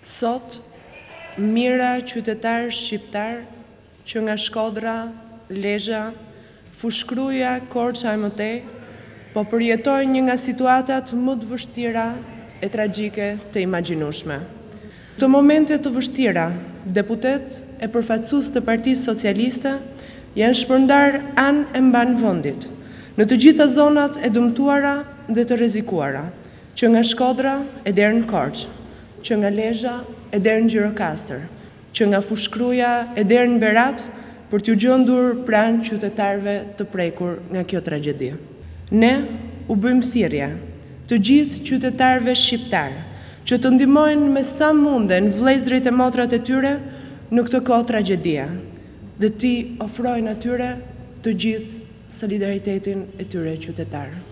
Sot, mira qytetar shqiptar që nga Shkodra, Lezhë, Fushkruja, Korça e Mëtej, po përjetojnë një nga situatat më të vështira e tragjike të imagjinueshme. Në këto momente të vështira, deputet e përfaqësues të Partisë Socialiste janë shpërndar anë e mban vendit në të gjitha zonat e dëmtuara dhe të rrezikuara, që nga Shkodra e deri në Korçë, që nga Lezhë e deri në Gjirokastër, që nga Fushkruja e deri në Berat, për t'u gjendur pranë qytetarëve të prekur nga kjo tragjedi. Ne u bëjmë thirrje të gjithë qytetarëve shqiptar që të ndihmojnë me sa munden vëllezërit e motrat e tyre në këtë kohë tragjedie dhe t'i ofrojnë atyre të gjithë solidaritetin e tyre qytetar.